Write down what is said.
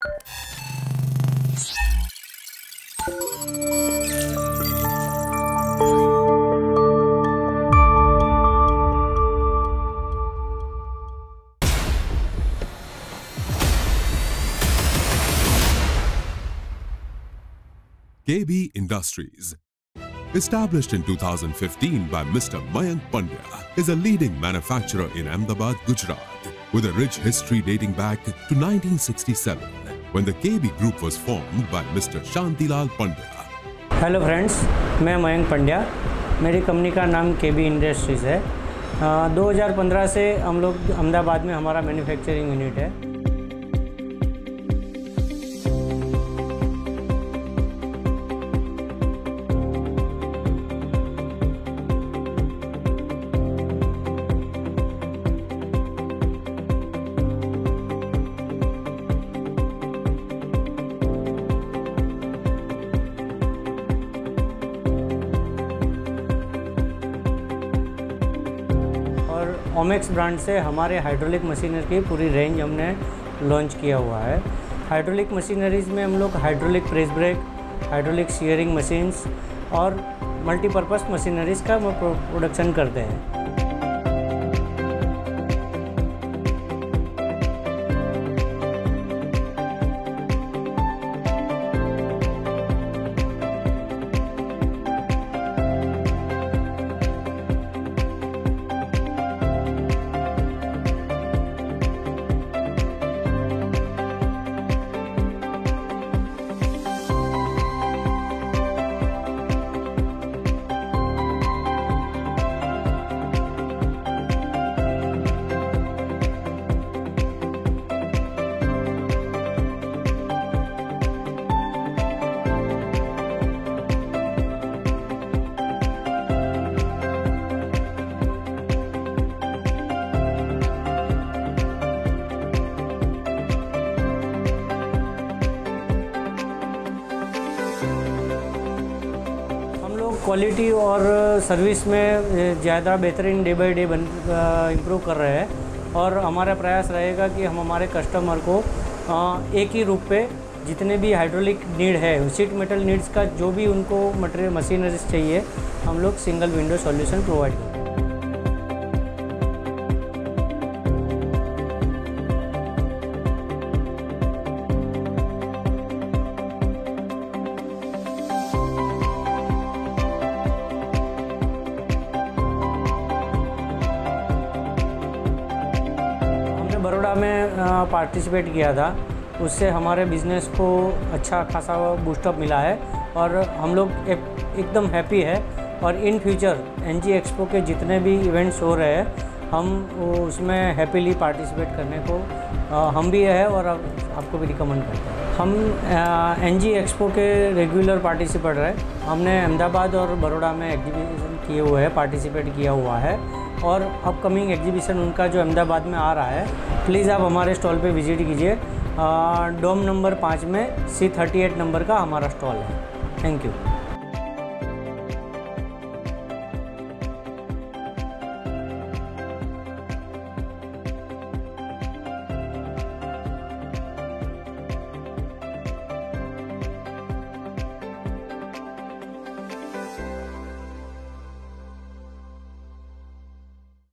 KB Industries, established in 2015 by Mr. Mayank Pandya, is a leading manufacturer in Ahmedabad, Gujarat, with a rich history dating back to 1967, when the KB Group was formed by Mr. Shantilal Pandya. Hello friends, मैं मयंक पंड्या। मेरी company का नाम KB industries है। 2015 से हम लोग अहमदाबाद में हमारा मैन्युफैक्चरिंग यूनिट है। ओमेक्स ब्रांड से हमारे हाइड्रोलिक मशीनरी की पूरी रेंज हमने लॉन्च किया हुआ है। हाइड्रोलिक मशीनरीज़ में हम लोग hydraulic press brake, hydraulic shearing machines और मल्टीपर्पज़ मशीनरीज़ का प्रोडक्शन करते हैं। क्वालिटी और सर्विस में ज़्यादा बेहतरीन डे बाई डे इम्प्रूव कर रहे हैं और हमारा प्रयास रहेगा कि हम हमारे कस्टमर को एक ही रूप पे जितने भी हाइड्रोलिक नीड है, शीट मेटल नीड्स का जो भी उनको मटेरियल मशीनरीज चाहिए, हम लोग सिंगल विंडो सॉल्यूशन प्रोवाइड करें। बड़ौदा में पार्टिसिपेट किया था, उससे हमारे बिज़नेस को अच्छा खासा बूस्टअप मिला है और हम लोग एकदम हैप्पी है। और इन फ्यूचर NG एक्सपो के जितने भी इवेंट्स हो रहे हैं, हम उसमें हैप्पीली पार्टिसिपेट करने को हम भी है और आपको भी रिकमेंड करते हैं। हम NG एक्सपो के रेगुलर पार्टिसिपेट रहे। हमने अहमदाबाद और बड़ौदा में एग्जीबिशन किए हुए हैं, पार्टिसिपेट किया हुआ है और अपकमिंग एग्जीबिशन उनका जो अहमदाबाद में आ रहा है, प्लीज़ आप हमारे स्टॉल पे विज़िट कीजिए। डोम नंबर 5 में C38 नंबर का हमारा स्टॉल है। Thank you.